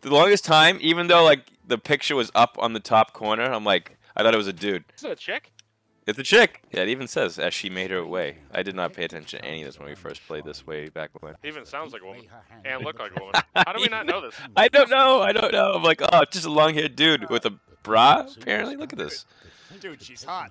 The longest time, even though like the picture was up on the top corner, I'm like, I thought it was a dude. Is it a chick? It's a chick. Yeah, it even says as she made her way. I did not pay attention to any of this when we first played this way back when. It even sounds like a woman and look like a woman. How do we not know this? I don't know. I don't know. I'm like, oh, it's just a long-haired dude with a bra. Apparently, look at this. Dude, she's hot.